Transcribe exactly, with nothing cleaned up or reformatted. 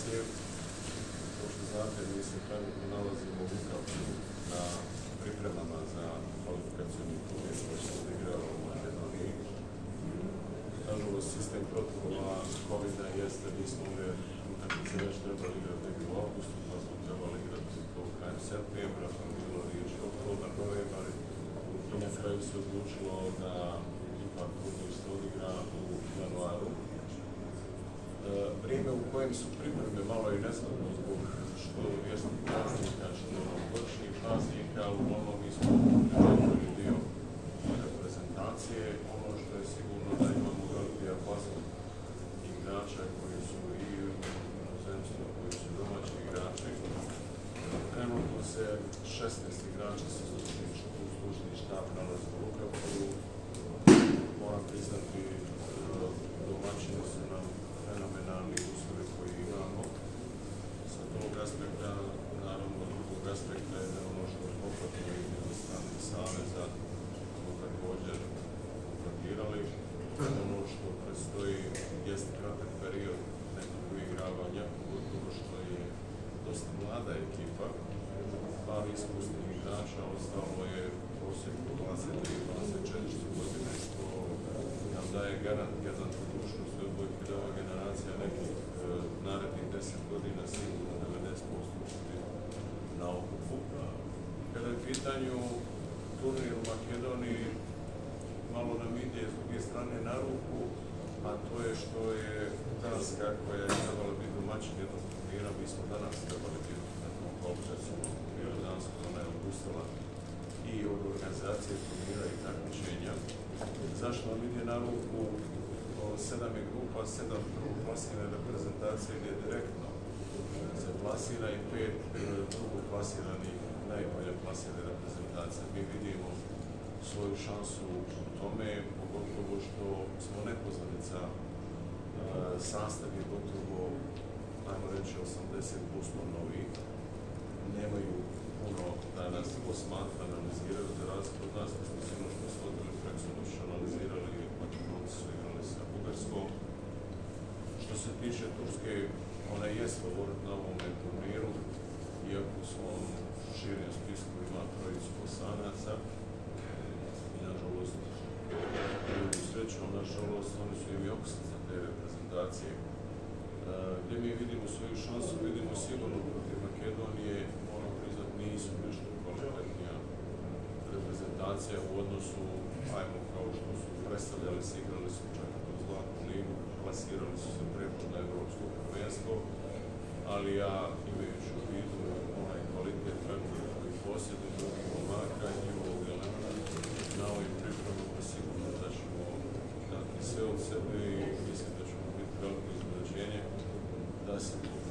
reprezentacije. Kao što znate, mi se trenutno nalazimo u Vukovcu na pripremama za kvalifikacioni turnir koji se odigrao u Makedoniji. Nažalost, sistem protokola kovida jeste da smo ove utakmice već trebali igrati u augustu, pa smo trebali igrati to krajem septembra, pa je bilo riječ oktobar, novembar. Na kraju se odlučilo da ipak turnir se odigra u januaru. Vrijeme u kojem su pripreme malo i nezgodno zbog što vjesnih praznika, što novogodišnjih praznika, uglavnom mi smo pripremili dio reprezentacije. Ono što je sigurno da imamo veliki dijapazon igrača koji su i u inozemstvu, koji su domaći igrači. Trenutno se šesnaest igrača sa stručni štab nalazi u Vukovcu. Moram priznati, domaćini su nam fenomenalni uslovi koji imamo. Sa tog aspekta, naravno, drugog aspekta je da ono što je pohvatilo i od strane Saveza smo također uplatirali. Ono što predstoji jest kratak period nekog uigravanja, pogotovo što je dosta mlada ekipa, par iskusnih igrača, ostalo je prosjek dvadeset tri do dvadeset četiri godine, što nam daje garant jedan budućnost i odbojke da ova generacija nekih e, narednih deset godina sigurno devedeset posto biti na okupu. Kada je pitanju turnir u Makedoniji, malo nam ide s druge strane na ruku, a to je što je Danska koja je trebala biti domaćin jednog turnira, mi smo danas trebali biti na tom kvalifikacijskom turniru Danska, ona je odustala i od organizacije turnira i takmičenja. Zašto nam ide na ruku? Sedam je grupa, sedam prvoplasirane reprezentacije gdje direktno se plasira i pet drugoplasiranih najbolje plasirane reprezentacije. Mi vidimo svoju šansu u tome, pogotovo što smo nepoznanica. Sastav je gotovo, ajmo reći, osamdeset posto novi. Nemaju puno da nas posmatra, analiziraju za razliku od nas, da smo se ono što svodili preksunoć analizirali, Makedonci su igrali sa Bugarskom. Što se tiče Turske, ona jest favorit na ovome turniru, iako u svom širijem spisku ima trojicu Bosanaca. I nažalost, imaju srećom, nažalost, oni su im i okosnica te reprezentacije. Gdje mi vidimo svoju šansu, vidimo sigurno protiv Makedonije, moram priznati, nisu nešto kvalitetnija reprezentacija u odnosu, ajmo, kao što su predstavljali se, igrali su čak u Zlatnu ligu, plasirali su se preko na evropsko prvenstvo, ali ja, imajući u vidu onaj kvalitet trenutno koji posjeduju drugih momaka i njihovog elementa, na ovim pripremama sigurno da ćemo dati sve od sebe i mislim da ćemo biti veliko iznenađenje da se